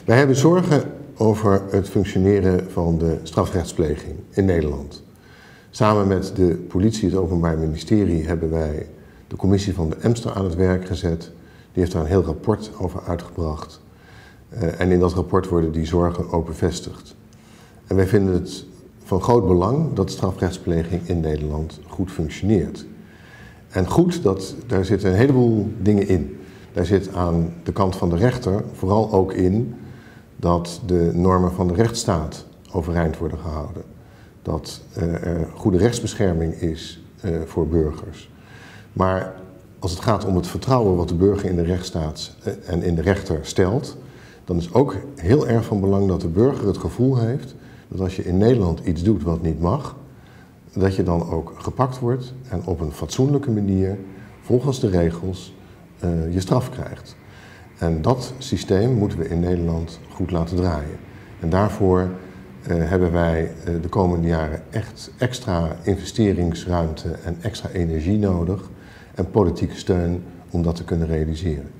Wij hebben zorgen over het functioneren van de strafrechtspleging in Nederland. Samen met de politie, het Openbaar Ministerie, hebben wij de commissie van de Emster aan het werk gezet. Die heeft daar een heel rapport over uitgebracht. En in dat rapport worden die zorgen ook bevestigd. En wij vinden het van groot belang dat strafrechtspleging in Nederland goed functioneert. En goed, daar zitten een heleboel dingen in. Daar zit aan de kant van de rechter vooral ook in dat de normen van de rechtsstaat overeind worden gehouden. Dat er goede rechtsbescherming is voor burgers. Maar als het gaat om het vertrouwen wat de burger in de rechtsstaat en in de rechter stelt, dan is ook heel erg van belang dat de burger het gevoel heeft dat als je in Nederland iets doet wat niet mag, dat je dan ook gepakt wordt en op een fatsoenlijke manier, volgens de regels, je straf krijgt. En dat systeem moeten we in Nederland goed laten draaien. En daarvoor hebben wij de komende jaren echt extra investeringsruimte en extra energie nodig en politieke steun om dat te kunnen realiseren.